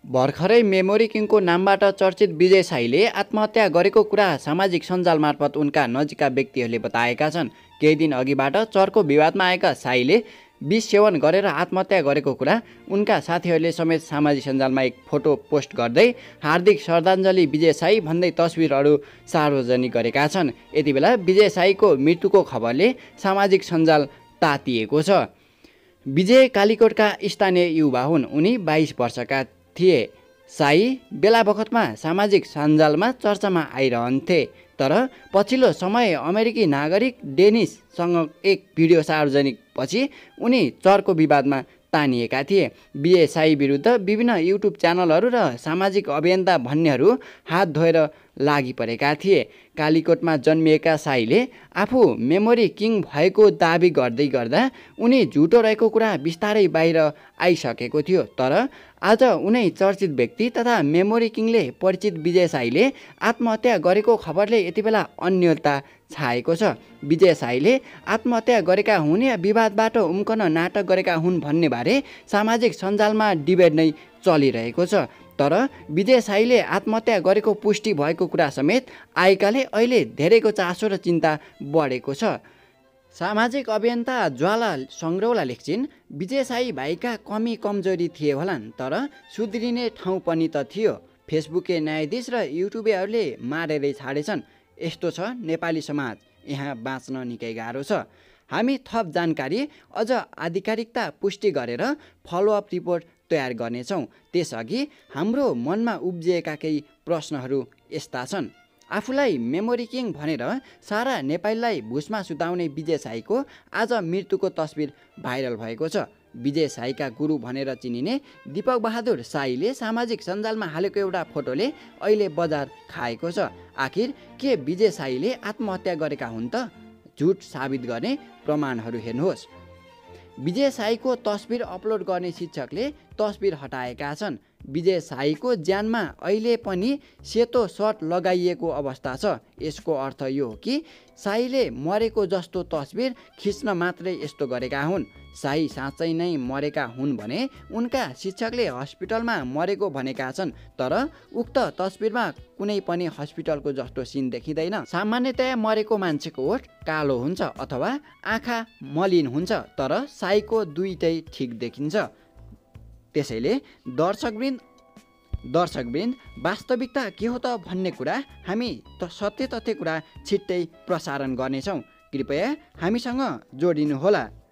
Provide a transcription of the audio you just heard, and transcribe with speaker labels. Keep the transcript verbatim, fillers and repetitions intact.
Speaker 1: भर्खरै मेमोरी किङको नामबाट चर्चित विजय साईले आत्महत्या गरेको कुरा सामाजिक सञ्जाल मार्फत उनका नजिकका व्यक्तिहरूले बताएका छन्। केही दिन अघिबाट चर्को विवादमा आएका साईले विष सेवन गरेर आत्महत्या गरेको कुरा उनका साथीहरूले समेत सामाजिक सञ्जालमा एक फोटो पोस्ट गर्दै हार्दिक श्रद्धाञ्जली विजय साई भन्दै तस्बिरहरू सार्वजनिक गरेका छन्। यति बेला विजय साईको मृत्युको खबरले सामाजिक सञ्जाल तातिएको छ। विजय कालीकोटका स्थानीय युवा हुन्। उनी बाइस वर्षका थिए। साई बेला बखतमा सामाजिक सञ्जालमा चर्चामा आइरहन्थे, तर पछिल्लो समय अमेरिकी नागरिक डेनिससँग एक भिडियो सार्वजनिक पछि उनी चर्को विवादमा तानिएका थिए। विजय साई विरुद्ध विभिन्न युट्युब च्यानलहरू र सामाजिक अभियन्ता भन्नेहरू हात धोएर लागि परेका थिए। कालीकोटमा जन्मिएका साईले आफू मेमोरी किङ भएको दाबी गर्दै गर्दा उनी झुटो रहेको कुरा बिस्तारै बाहिर आइसकेको थियो। तर आज उनै चर्चित व्यक्ति तथा मेमोरी किङले परिचित विजय साईले आत्महत्या गरेको खबरले यति बेला अन्यलता छाएको छ। विजय साईले आत्महत्या गरेका हुन् या विवादबाट उम्कन नाटक गरेका हुन् भन्ने बारे सामाजिक सञ्जालमा डिबेट नै चलिरहेको छ। तर विजय साईले आत्महत्या गरेको पुष्टि भएको कुरा समेत आएकाले अहिले धेरैको चासो र चिन्ता बढेको छ। सामाजिक अभियन्ता ज्वाला सङ्ग्रौला लेख्छिन्, विजय साई भाइका कमी कमजोरी थिए होलान्, तर सुध्रिने ठाउँ पनि त थियो। फेसबुके न्यायाधीश र युट्युबेहरूले मारेरै छाडेछन्। यस्तो छ नेपाली समाज, यहाँ बाँच्न निकै गाह्रो छ। हामी थप जानकारी अझ आधिकारिकता पुष्टि गरेर फलोअप रिपोर्ट तयार गर्नेछौँ। त्यसअघि हाम्रो मनमा उब्जिएका केही प्रश्नहरू यस्ता छन्। आफूलाई मेमोरी किङ भनेर सारा नेपालीलाई भुसमा सुताउने विजय साईको आज मृत्युको तस्बिर भाइरल भएको छ। विजय साईका गुरु भनेर चिनिने दीपक बहादुर साईले सामाजिक सञ्जालमा हालेको एउटा फोटोले अहिले बजार खाएको छ। आखिर के विजय साईले आत्महत्या गरेका हुन् त? झुट साबित गर्ने प्रमाणहरू हेर्नुहोस्। विजय साईको तस्बिर अपलोड गर्ने शिक्षकले तस्बिर हटाएका छन्। विजय साईको ज्यानमा अहिले पनि सेतो सर्ट लगाइएको अवस्था छ। यसको अर्थ यो हो कि साईले मरेको जस्तो तस्बिर खिच्न मात्रै यस्तो गरेका हुन्। साई साँच्चै नै मरेका हुन् भने उनका शिक्षकले हस्पिटलमा मरेको भनेका छन्, तर उक्त तस्बिरमा कुनै पनि हस्पिटलको जस्तो सिन देखिँदैन। सामान्यतया मरेको मान्छेको ओठ कालो हुन्छ अथवा आँखा मलिन हुन्छ, तर साईको दुईटै ठिक देखिन्छ। त्यसैले दर्शकवृन्द दर्शकवृन्द वास्तविकता के हो त भन्ने कुरा हामी त सत्य तथ्य कुरा छिट्टै प्रसारण गर्नेछौँ। कृपया हामीसँग जोडिनुहोला।